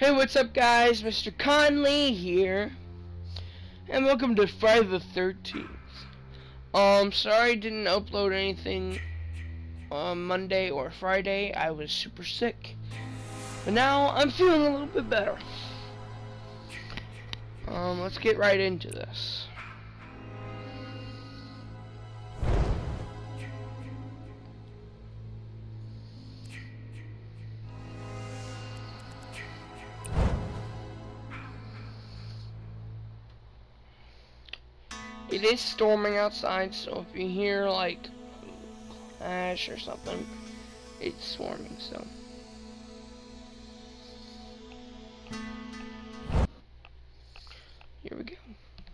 Hey, what's up guys? Mr. Conley here, and welcome to Friday the 13th. Sorry I didn't upload anything on Monday or Friday. I was super sick, but now I'm feeling a little bit better. Let's get right into this. It is storming outside, so if you hear like ash or something, it's storming, so. Here we go.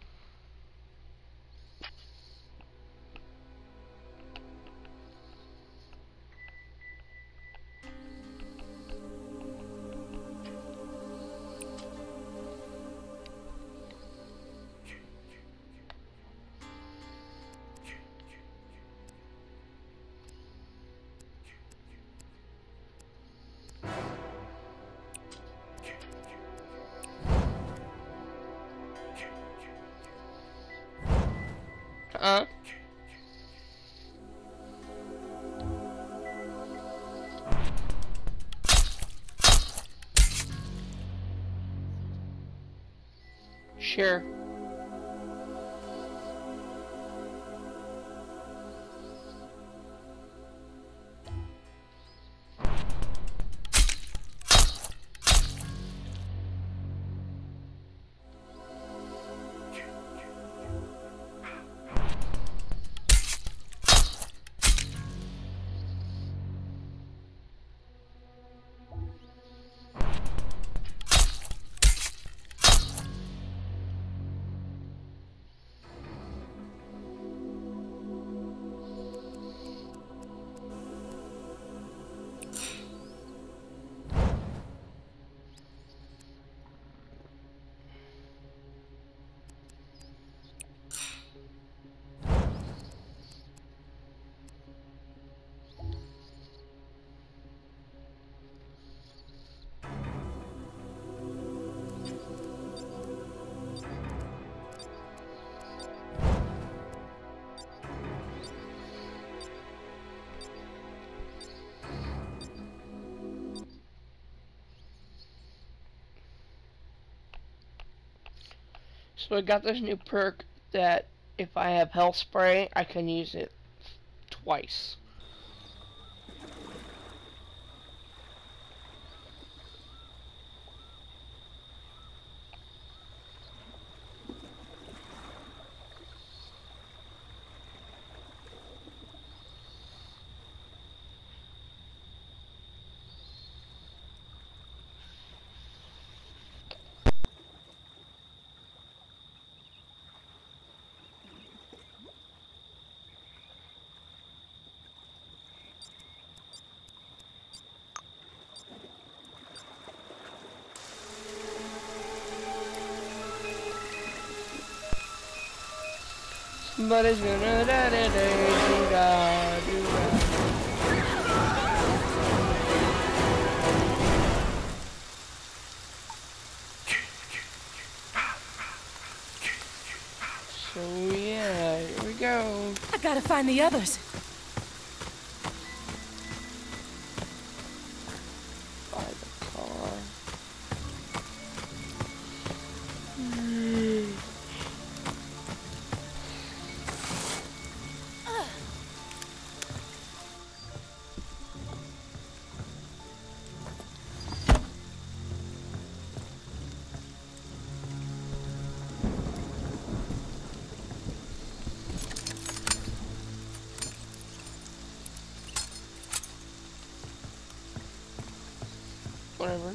Sure. So I got this new perk that if I have health spray, I can use it twice. Somebody's gonna So yeah, here we go. I gotta find the others. By the car. Whatever.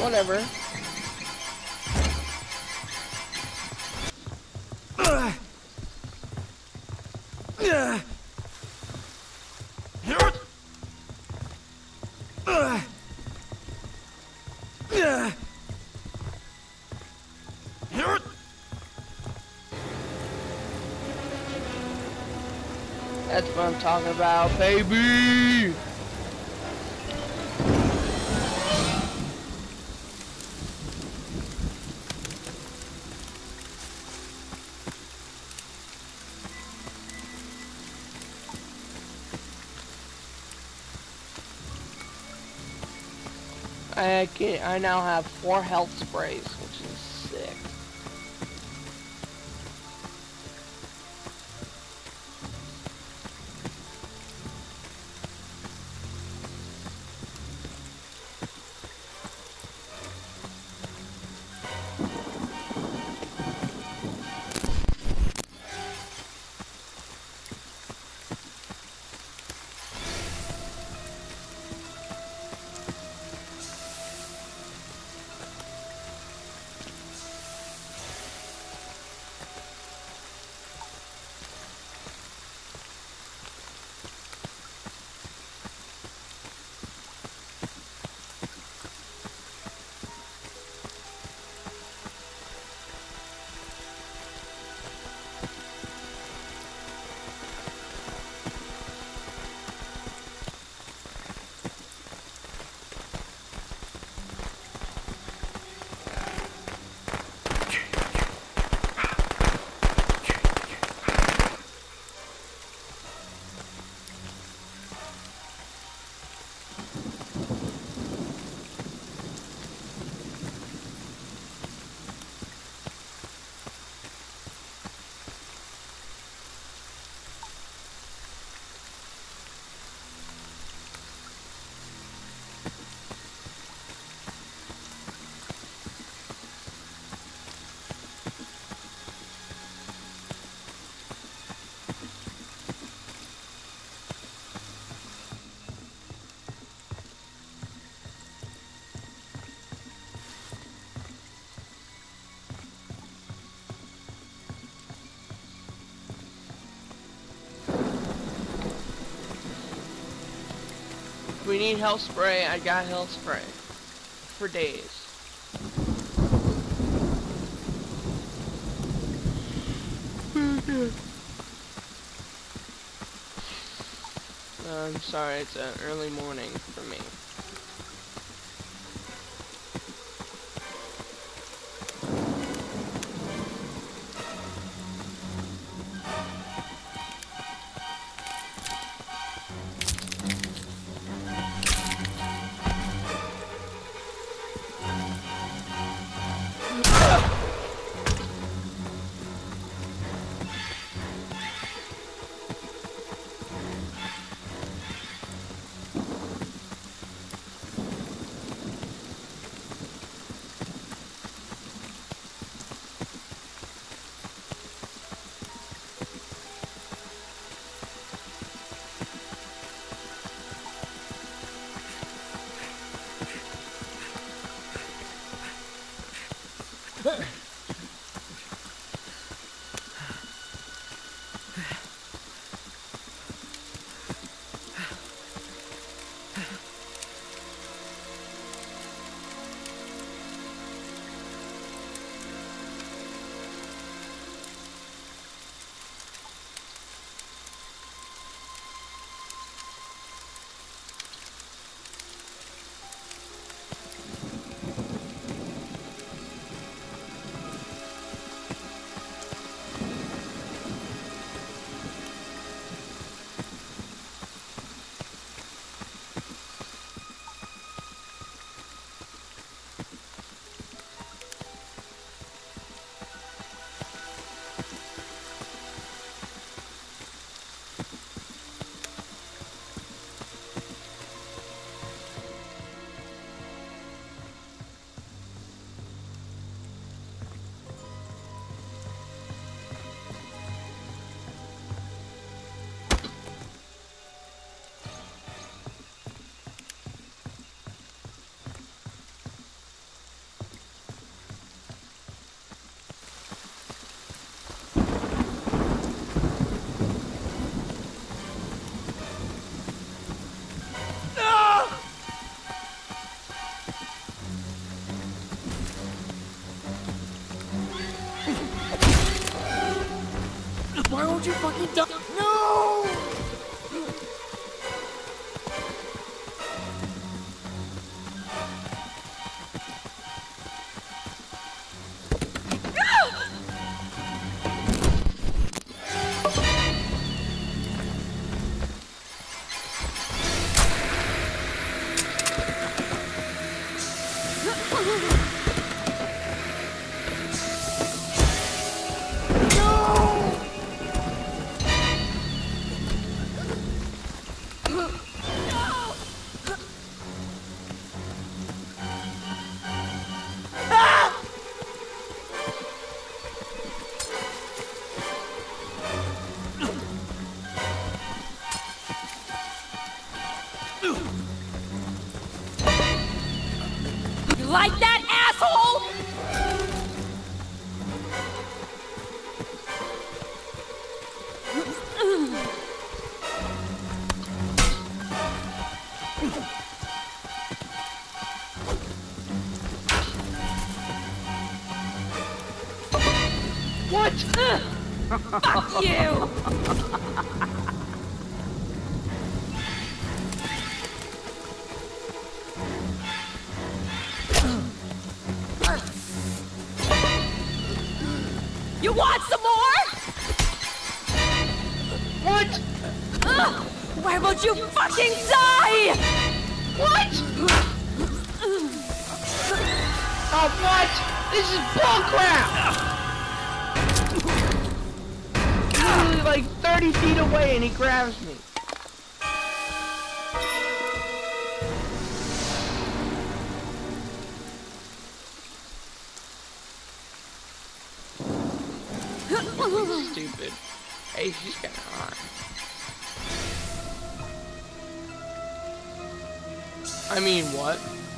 Whatever. That's what I'm talking about, baby! I now have 4 health sprays, which is sick. If we need health spray, I got health spray. For days. I'm sorry, it's an early morning for me. Don't you fucking die! No! Like that, asshole? What? Fuck you! You want some more? What? Why won't you fucking die? What? Oh, what? This is bullcrap! Literally like 30 feet away and he grabs me. Stupid. Hey, she's kinda hot. I mean, what?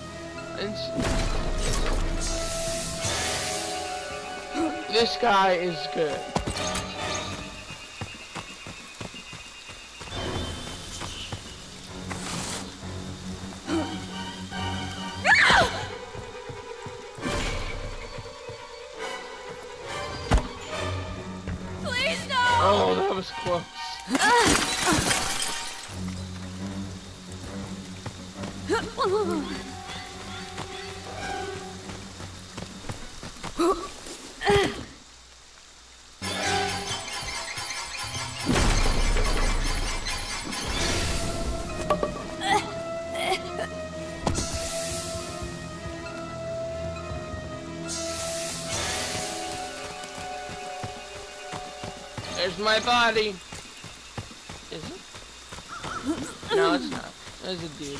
This guy is good. Please no! Oh, that was close. There's my body. Is it? No, it's not. There's a dude.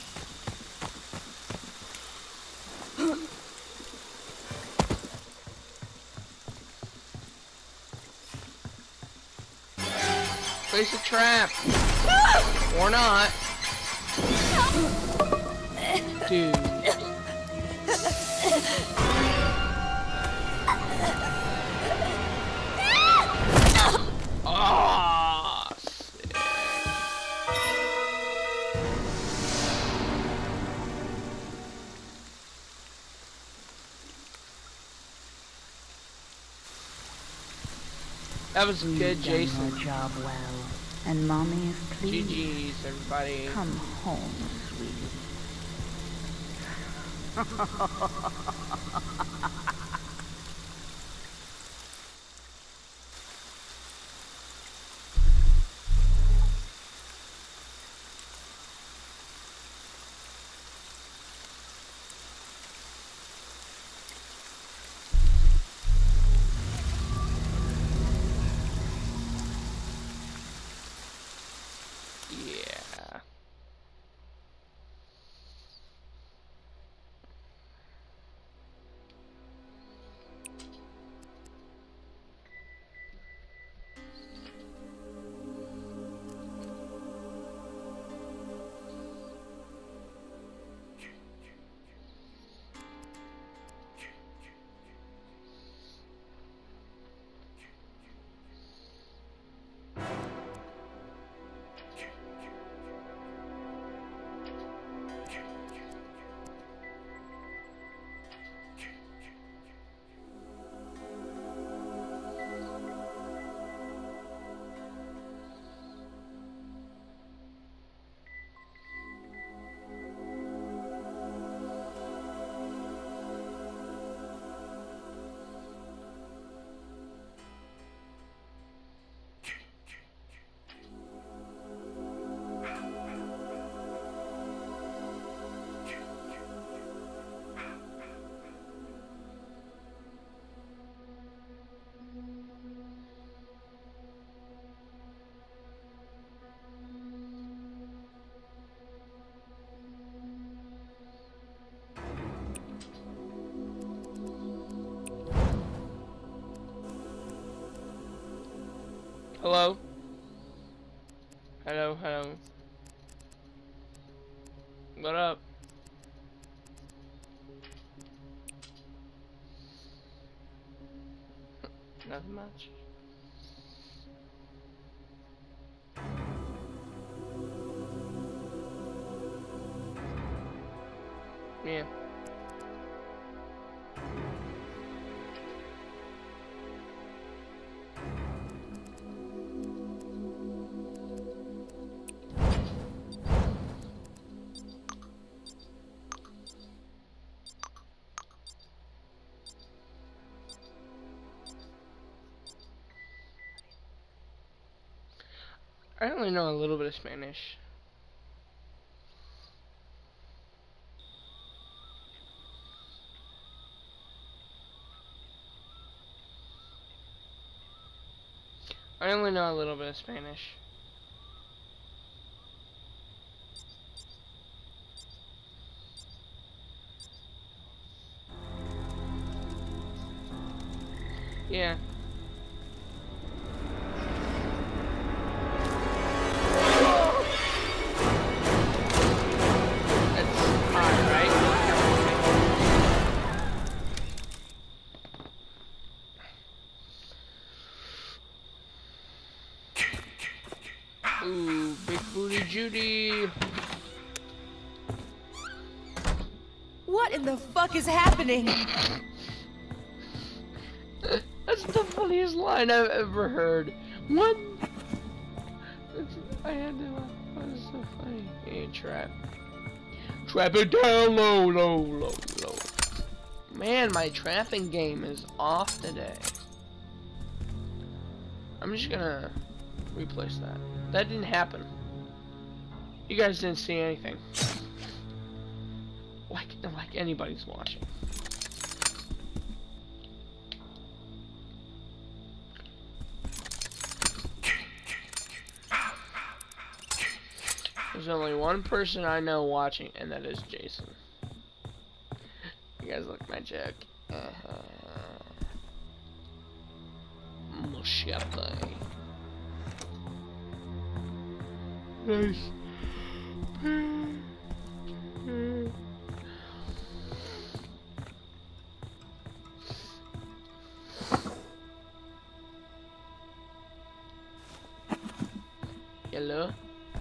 Place a trap. Or not. Dude. Oh, sick. That was good, Jason. You've done your job well, and Mommy is pleased. GG's, everybody. Come home, sweetie. Yeah. Hello? Hello, hello. What up? Nothing much. Yeah. I only know a little bit of Spanish. I only know a little bit of Spanish. Yeah. That's odd, right? Ooh, big booty Judy. What in the fuck is happening? That's the funniest line I've ever heard. What? I had to laugh. That was so funny. Hey, trap. Trap it down low, low, low, low. Man, my trapping game is off today. I'm just gonna replace that. That didn't happen. You guys didn't see anything. Like anybody's watching. There's only one person I know watching, and that is Jason. You guys look magic. Machete. Nice. Hello?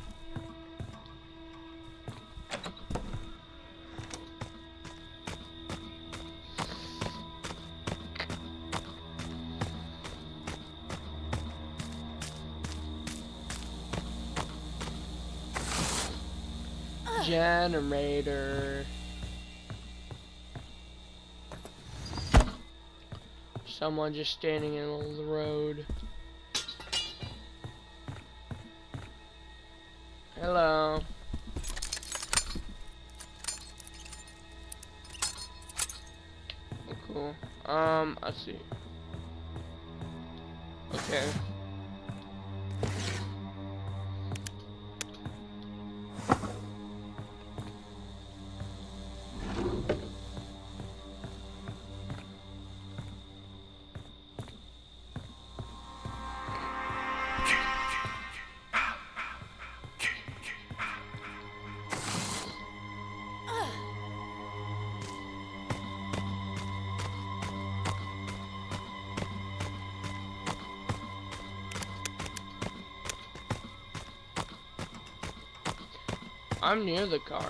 Generator. Someone just standing in the middle of the road. Hello. Oh, cool. Let's see. Okay. I'm near the car.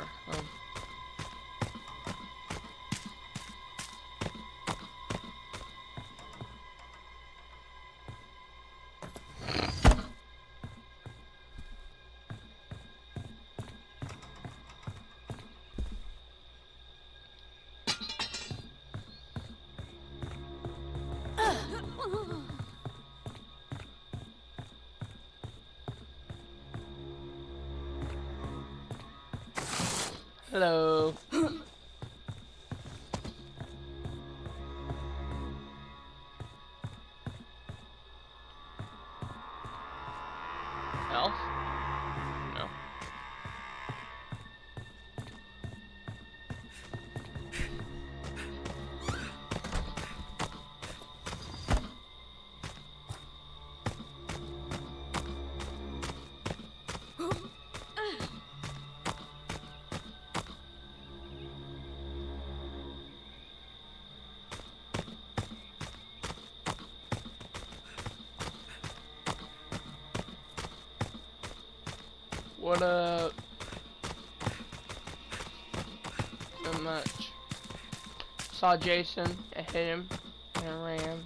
Hello. Elf? No. What up? Not much. Saw Jason. I hit him. And I ran.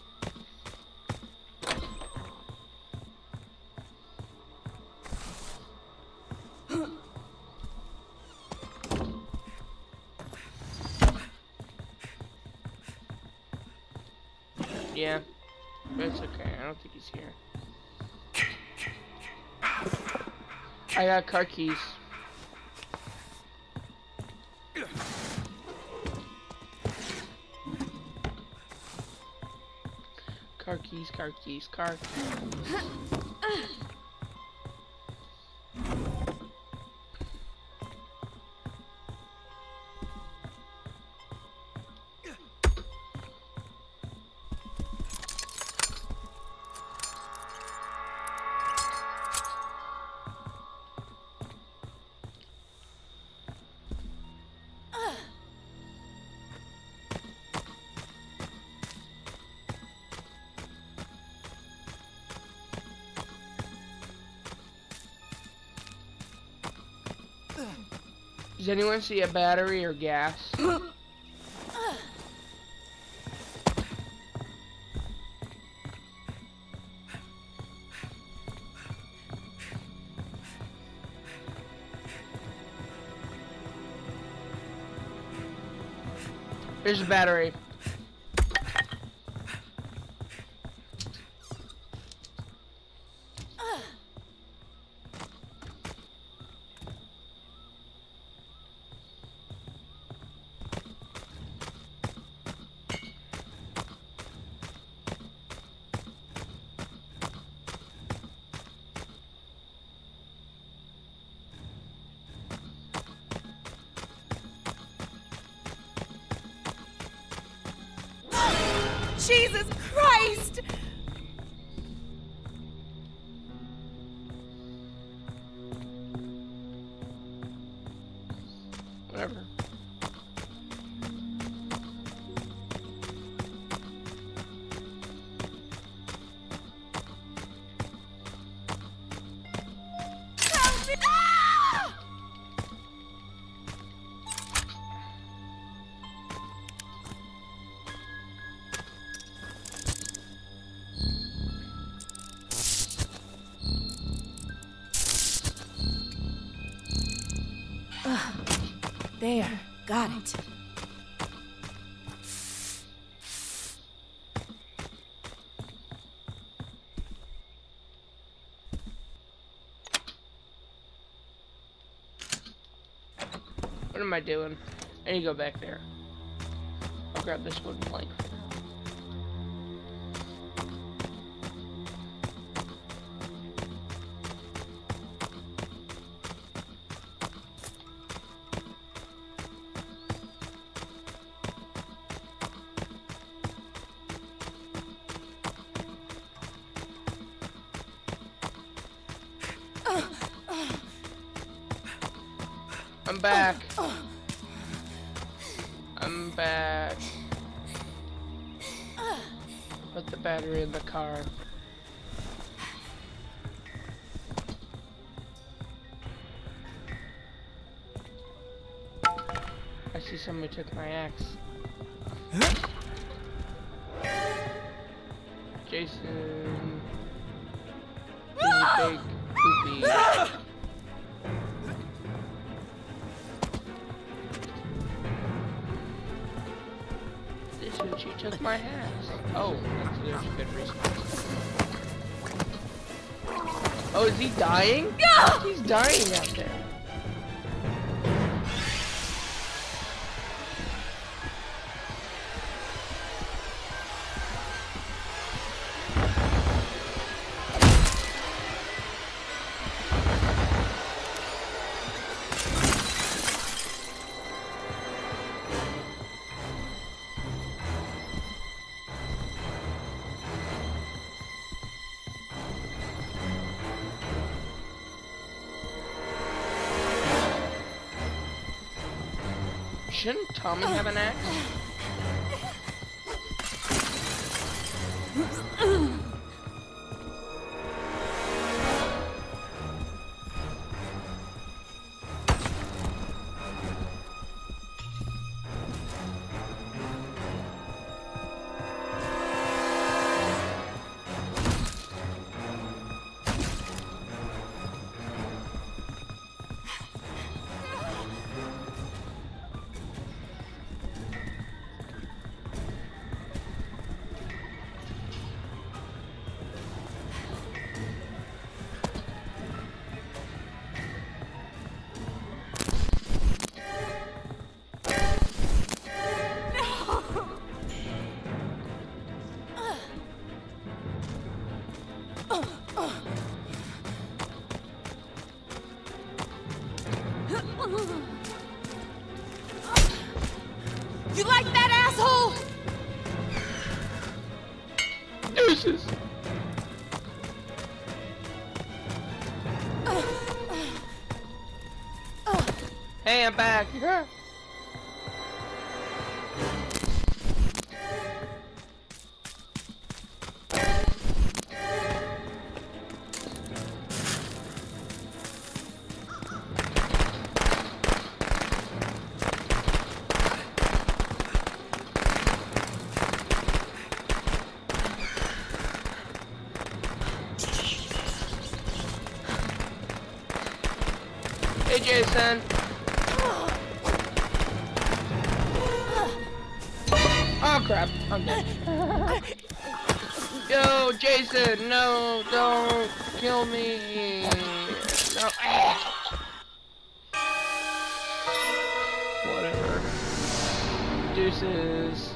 Yeah. But it's okay. I don't think he's here. I got car keys. Car keys, car keys, car keys. Does anyone see a battery or gas? Here's a battery. Jesus Christ! Whatever. Help me! Ah! There, got it. What am I doing? I need to go back there. I'll grab this wooden plank. I'm back. I'm back. Put the battery in the car. I see somebody took my axe. Jason. He's a big poopy. She took my hat. Oh, there's a good response. Oh, is he dying? No! He's dying out there. Shouldn't Tommy have an axe? You like that, asshole? Deuces. Hey, I'm back. Hey, Jason. Oh crap, I'm dead. Yo, Jason, no, don't kill me. No. Whatever. Deuces.